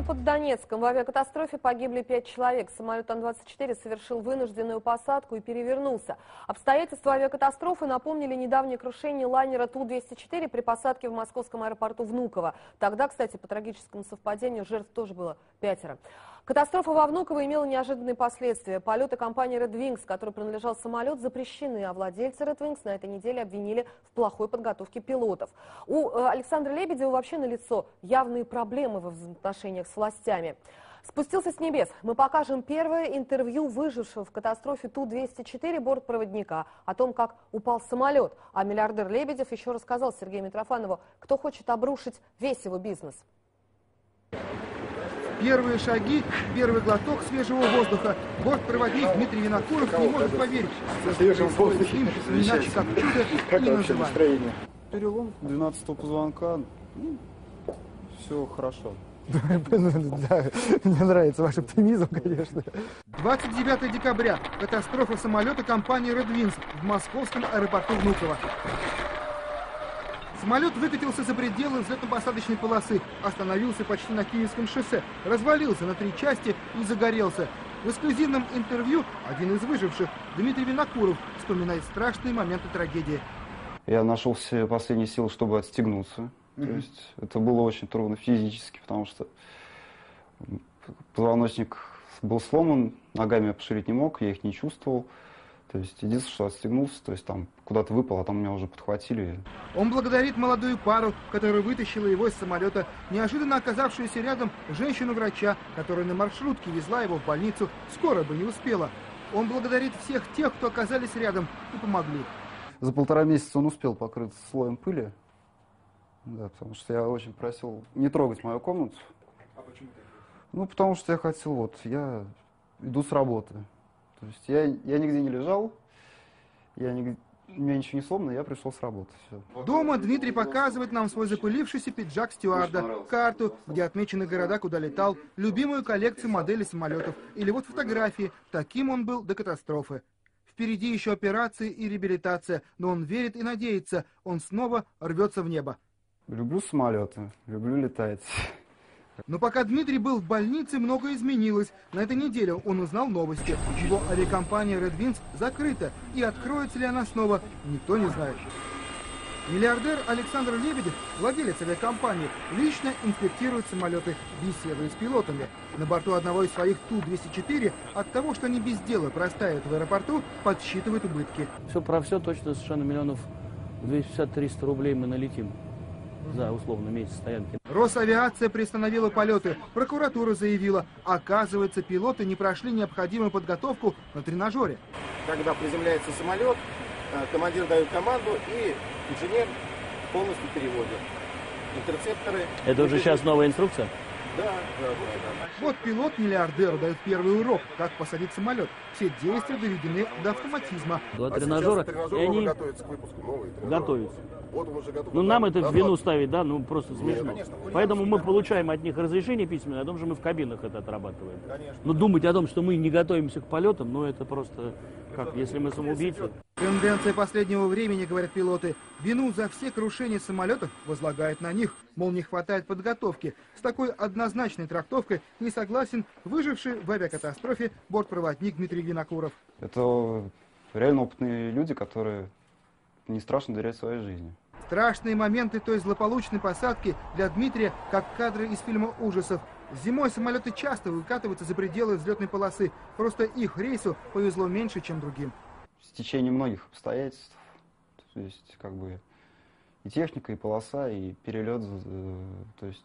под Донецком в авиакатастрофе погибли 5 человек. Самолет Ан-24 совершил вынужденную посадку и перевернулся. Обстоятельства авиакатастрофы напомнили недавнее крушение лайнера Ту-204 при посадке в московском аэропорту Внуково. Тогда, кстати, по трагическому совпадению, жертв тоже было 5. Катастрофа во Внуково имела неожиданные последствия. Полеты компании Red Wings, которой принадлежал самолет, запрещены, а владельцы Red Wings на этой неделе обвинили в плохой подготовке пилотов. У Александра Лебедева вообще налицо явные проблемы во взаимоотношениях с властями. Спустился с небес. Мы покажем первое интервью выжившего в катастрофе Ту-204 бортпроводника о том, как упал самолет. А миллиардер Лебедев еще рассказал Сергею Митрофанову, кто хочет обрушить весь его бизнес. Первые шаги, первый глоток свежего воздуха. Бортпроводник Дмитрий Винокуров не может поверить. Свежим воздухе. Иначе как чудо Как не вообще называем. настроение? Перелом 12-го позвонка, все хорошо. Да, мне нравится ваш оптимизм, конечно. 29 декабря. Катастрофа самолета компании Red Wings в московском аэропорту Внуково. Самолет выкатился за пределы взлетно-посадочной полосы, остановился почти на Киевском шоссе, развалился на 3 части и загорелся. В эксклюзивном интервью один из выживших, Дмитрий Винокуров, вспоминает страшные моменты трагедии. Я нашел все последние силы, чтобы отстегнуться. То есть это было очень трудно физически, потому что позвоночник был сломан, ногами я пошевелить не мог, я их не чувствовал. То есть единственное, что отстегнулся, то есть там куда-то выпал, а там меня уже подхватили. Он благодарит молодую пару, которая вытащила его из самолета, неожиданно оказавшуюся рядом женщину-врача, которая на маршрутке везла его в больницу, скоро бы не успела. Он благодарит всех тех, кто оказались рядом и помогли. За 1,5 месяца он успел покрыться слоем пыли, да, потому что я очень просил не трогать мою комнату. А почему так? Ну, потому что я хотел, вот, я иду с работы. То есть я нигде не лежал, у меня ничего не сломано, я пришел с работы. Все. Дома Дмитрий показывает нам свой запылившийся пиджак стюарда, карту, где отмечены города, куда летал, любимую коллекцию моделей самолетов. Или вот фотографии. Таким он был до катастрофы. Впереди еще операции и реабилитация, но он верит и надеется, он снова рвется в небо. Люблю самолеты, люблю летать. Но пока Дмитрий был в больнице, многое изменилось. На этой неделе он узнал новости. Его авиакомпания Red Wings закрыта. И откроется ли она снова, никто не знает. Миллиардер Александр Лебедев, владелец авиакомпании, лично инспектирует самолеты, беседует с пилотами. На борту одного из своих Ту-204 от того, что они без дела простаивают в аэропорту, подсчитывает убытки. Все про все точно совершенно миллионов 250-300 рублей мы налетим за условно месяц стоянки. Росавиация приостановила полеты. Прокуратура заявила, оказывается, пилоты не прошли необходимую подготовку на тренажере. Когда приземляется самолет, командир дает команду, и инженер полностью переводит. Интерцепторы. Это уже сейчас новая инструкция? Да. Вот пилот-миллиардер дает первый урок, как посадить самолет. Все действия доведены до автоматизма. 2 тренажера, и они готовятся к выпуску новые. готовятся. Вот он уже готов. Ну, нам это в вину ставить, да, ну, просто смешно. конечно, Поэтому мы получаем от них разрешение письменное, о том, что мы в кабинах это отрабатываем. Но думать о том, что мы не готовимся к полетам, ну, это просто, как, если мы самоубийцы. Тенденция последнего времени, говорят пилоты, вину за все крушения самолетов возлагает на них. Мол, не хватает подготовки. С такой однозначной трактовкой не согласен выживший в авиакатастрофе бортпроводник Дмитрий Винокуров. Это реально опытные люди, которые не страшно доверять своей жизни. Страшные моменты той злополучной посадки для Дмитрия, как кадры из фильма ужасов. Зимой самолеты часто выкатываются за пределы взлетной полосы. Просто их рейсу повезло меньше, чем другим. В течение многих обстоятельств, то есть как бы и техника, и полоса, и перелет, то есть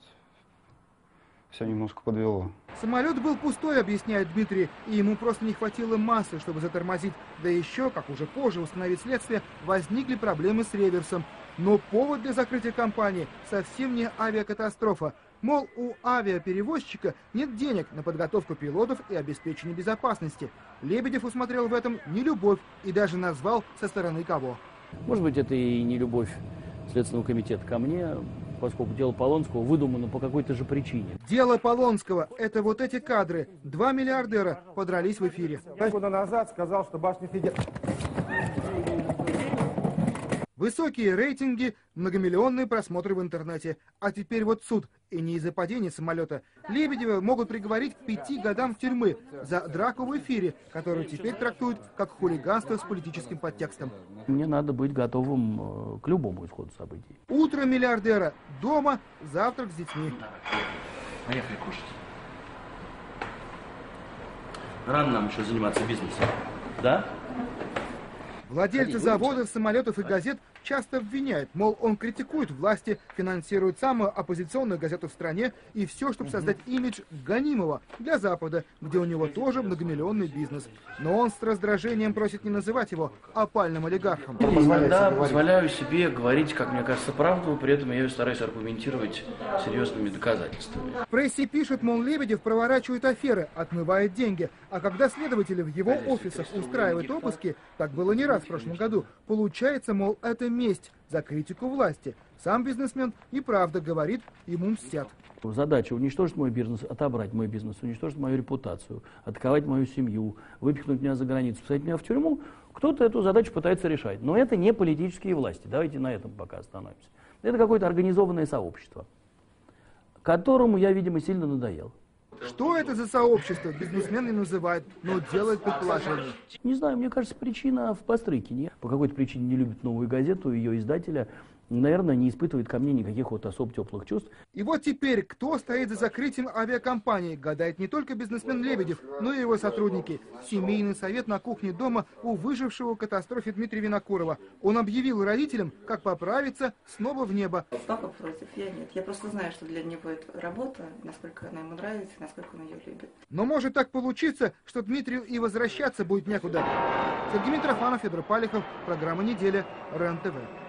все немножко подвело. Самолет был пустой, объясняет Дмитрий, и ему просто не хватило массы, чтобы затормозить. Да еще, как уже позже установить следствие, возникли проблемы с реверсом. Но повод для закрытия компании совсем не авиакатастрофа. Мол, у авиаперевозчика нет денег на подготовку пилотов и обеспечение безопасности. Лебедев усмотрел в этом нелюбовь и даже назвал со стороны кого. Может быть, это и не любовь Следственного комитета ко мне, поскольку дело Полонского выдумано по какой-то же причине. Дело Полонского – это вот эти кадры. 2 миллиардера подрались в эфире. 5 года назад сказал, что башня Федер... В Высокие рейтинги, многомиллионные просмотры в интернете. А теперь вот суд. И не из-за падения самолета. Лебедева могут приговорить к 5 годам тюрьмы за драку в эфире, которую теперь трактуют как хулиганство с политическим подтекстом. Мне надо быть готовым к любому исходу событий. Утро миллиардера. Дома завтрак с детьми. Поехали кушать. Рано нам еще заниматься бизнесом. Да? Владельцы заводов, самолетов и газет часто обвиняют, мол, он критикует власти, финансирует самую оппозиционную газету в стране и все, чтобы создать имидж гонимого для Запада, где у него тоже многомиллионный бизнес. Но он с раздражением просит не называть его опальным олигархом. Иногда позволяю себе говорить, как мне кажется, правду, при этом я ее стараюсь аргументировать серьезными доказательствами. В прессе пишут, мол, Лебедев проворачивает аферы, отмывает деньги, а когда следователи в его офисах устраивают обыски, так было не раз в прошлом году, получается, мол, это месть за критику власти. Сам бизнесмен и правда говорит, ему мстят. Задача уничтожить мой бизнес, отобрать мой бизнес, уничтожить мою репутацию, атаковать мою семью, выпихнуть меня за границу, посадить меня в тюрьму. Кто-то эту задачу пытается решать. Но это не политические власти. Давайте на этом пока остановимся. Это какое-то организованное сообщество, которому я, видимо, сильно надоел. Что это за сообщество, бизнесмен не называет, но делает предположение. Не знаю, мне кажется, причина в Пострыкине. По какой-то причине не любит «Новую газету», ее издателя, наверное, не испытывает ко мне никаких вот особо теплых чувств. И вот теперь, кто стоит за закрытием авиакомпании, гадает не только бизнесмен Лебедев, но и его сотрудники. Семейный совет на кухне дома у выжившего в катастрофе Дмитрия Винокурова. Он объявил родителям, как поправиться снова в небо. Папа против, я нет. Я просто знаю, что для него это работа, насколько она ему нравится, насколько он ее любит. Но может так получиться, что Дмитрию и возвращаться будет некуда. Сергей Митрофанов, Федор Палихов, программа «Неделя», РЕН-ТВ.